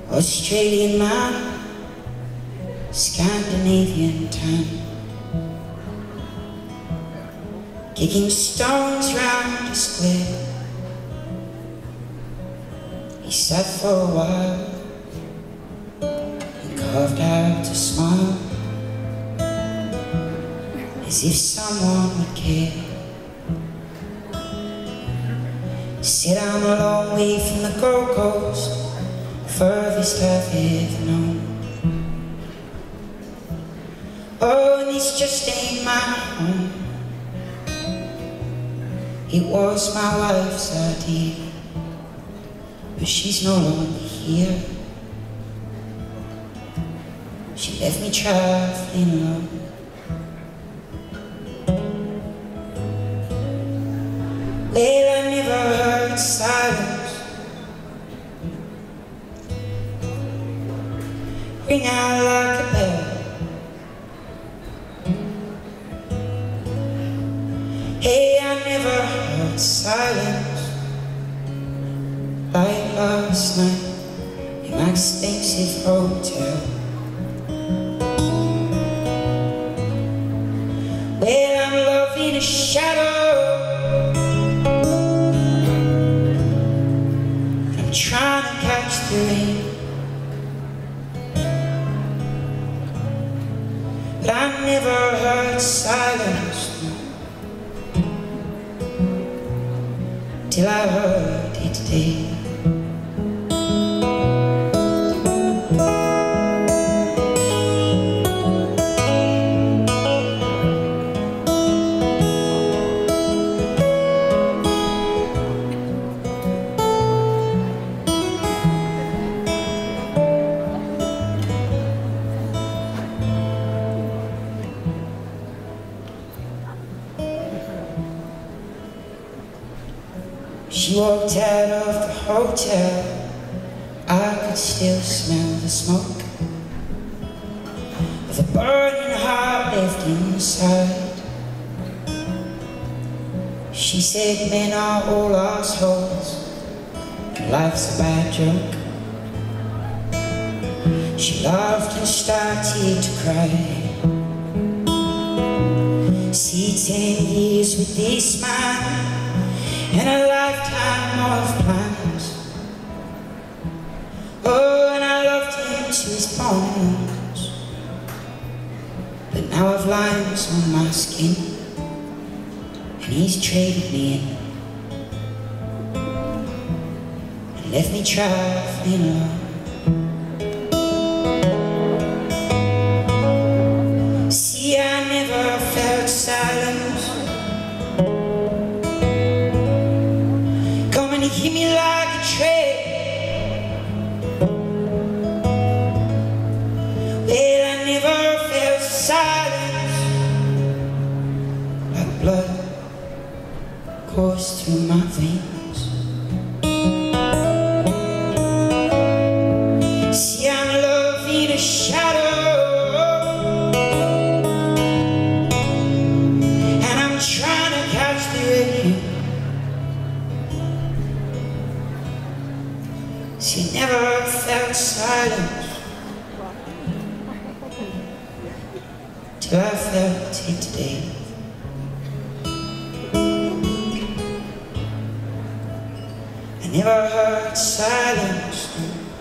Australian man, Scandinavian tan, kicking stones round the square. He sat for a while and carved out a smile, as if someone would care. Said I'm a long way from the Gold Coast, furthest I've ever known. Oh, and this just ain't my home. It was my wife's idea, but she's no longer here. She left me traveling alone. Well, I never heard silence ring out like a bell. Hey, I never heard silence like last night in my expensive hotel. Well, I'm loving a shadow, I'm trying to catch the rain, but I never heard silence till I heard it today. She walked out of the hotel, I could still smell the smoke of a burning heart left inside. She said men are all assholes and life's a bad joke. She laughed and started to cry. See, 10 years with this man and a lifetime of plans. Oh, and I loved him to his bones, but now I've lines on my skin and he's traded me in and left me traveling alone. See, I never felt silence coming to hit me like a train. Well, I never felt silence like blood course through my veins. See, I'm loving a shadow, and I'm trying to catch the rain. She never felt silence till I felt it today. I never heard silence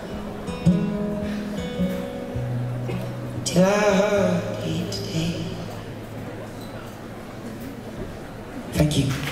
till I heard it today. Thank you.